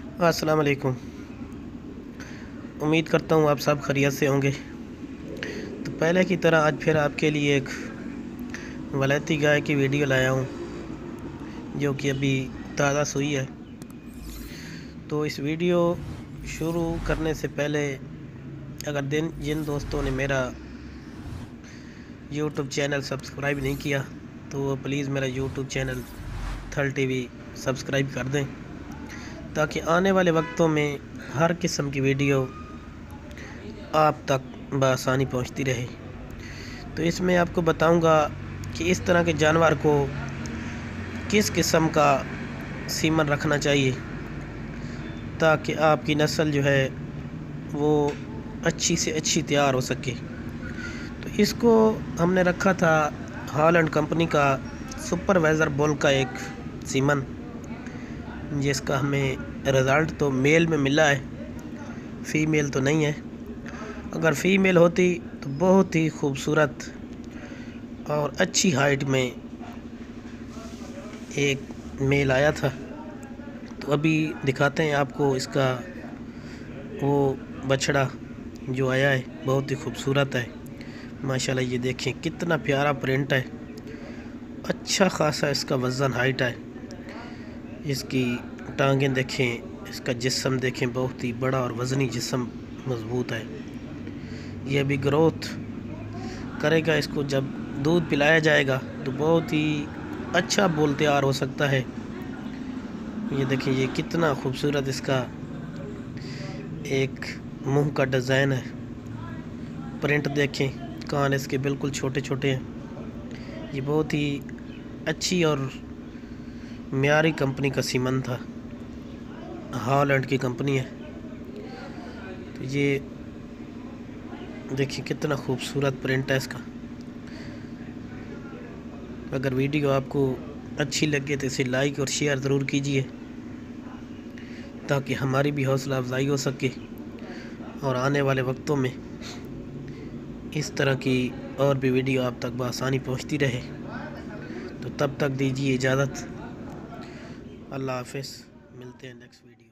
अस्सलाम वालेकुम। उम्मीद करता हूँ आप सब खैरियत से होंगे। तो पहले की तरह आज फिर आपके लिए एक वलैती गाय की वीडियो लाया हूँ जो कि अभी ताज़ा सुई है। तो इस वीडियो शुरू करने से पहले अगर जिन दोस्तों ने मेरा यूट्यूब चैनल सब्सक्राइब नहीं किया तो वो प्लीज़ मेरा YouTube channel Thal TV subscribe कर दें, ताकि आने वाले वक्तों में हर किस्म की वीडियो आप तक बआसानी पहुंचती रहे। तो इसमें आपको बताऊंगा कि इस तरह के जानवर को किस किस्म का सीमन रखना चाहिए ताकि आपकी नस्ल जो है वो अच्छी से अच्छी तैयार हो सके। तो इसको हमने रखा था हॉलैंड कंपनी का सुपरवाइज़र बुल का एक सीमन, जिसका हमें रिज़ल्ट तो मेल में मिला है, फ़ीमेल तो नहीं है। अगर फ़ीमेल होती तो बहुत ही खूबसूरत और अच्छी हाइट में एक मेल आया था। तो अभी दिखाते हैं आपको इसका वो बछड़ा जो आया है, बहुत ही खूबसूरत है माशाल्लाह। ये देखें कितना प्यारा प्रिंट है, अच्छा खासा इसका वज़न हाइट है। इसकी टांगें देखें, इसका जिस्म देखें, बहुत ही बड़ा और वज़नी जिस्म मज़बूत है। ये अभी ग्रोथ करेगा, इसको जब दूध पिलाया जाएगा तो बहुत ही अच्छा बुल तैयार हो सकता है। ये देखिए ये कितना खूबसूरत इसका एक मुंह का डिज़ाइन है, प्रिंट देखें, कान इसके बिल्कुल छोटे छोटे हैं। ये बहुत ही अच्छी और म्यारी कंपनी का सीमन था, हॉलैंड की कंपनी है। तो ये देखिए कितना खूबसूरत प्रिंट है इसका। अगर वीडियो आपको अच्छी लगे तो इसे लाइक और शेयर ज़रूर कीजिए, ताकि हमारी भी हौसला अफजाई हो सके और आने वाले वक्तों में इस तरह की और भी वीडियो आप तक बआसानी पहुंचती रहे। तो तब तक दीजिए इजाज़त। अल्लाह हाफ़िज़, मिलते हैं नेक्स्ट वीडियो।